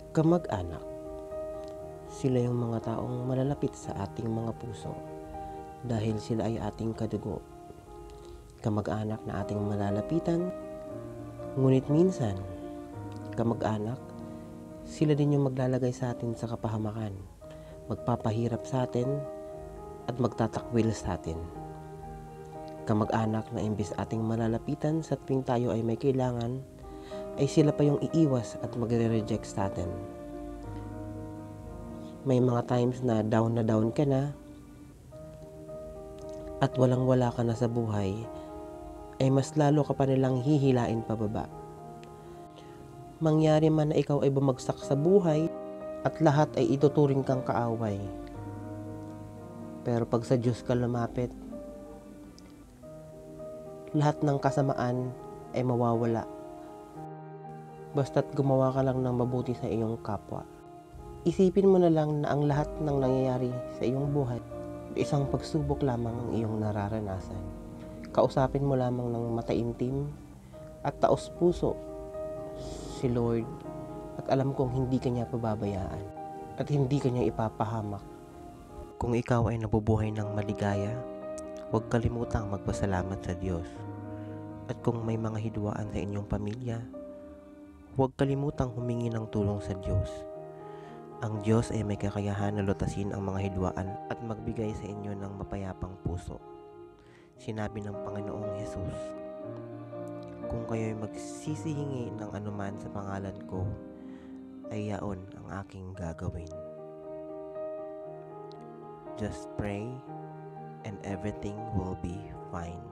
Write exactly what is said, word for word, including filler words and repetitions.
Kamag-anak, sila yung mga taong malalapit sa ating mga puso dahil sila ay ating kadugo. Kamag-anak na ating malalapitan, ngunit minsan, kamag-anak, sila din yung maglalagay sa atin sa kapahamakan, magpapahirap sa atin at magtatakwil sa atin. Kamag-anak na imbis ating malalapitan sa tuwing tayo ay may kailangan, ay sila pa yung iiwas at magre-reject sa atin. May mga times na down na down ka na at walang wala ka na sa buhay, ay mas lalo ka pa nilang hihilain pababa. Mangyari man na ikaw ay bumagsak sa buhay at lahat ay ituturing kang kaaway. Pero pag sa Diyos ka lumapit, lahat ng kasamaan ay mawawala. Basta't gumawa ka lang ng mabuti sa iyong kapwa. Isipin mo na lang na ang lahat ng nangyayari sa iyong buhay, isang pagsubok lamang ang iyong nararanasan. Kausapin mo lamang ng mataimtim at taos puso si Lord at alam kong hindi ka niya pababayaan at hindi ka niya ipapahamak. Kung ikaw ay nabubuhay ng maligaya, huwag kalimutang magpasalamat sa Diyos. At kung may mga hidwaan sa inyong pamilya, huwag kalimutang humingi ng tulong sa Diyos. Ang Diyos ay may kakayahan na lutasin ang mga hidwaan at magbigay sa inyo ng mapayapang puso. Sinabi ng Panginoong Hesus, kung kayo'y magsisihingi ng anuman sa pangalan ko, ay yaon ang aking gagawin. Just pray and everything will be fine.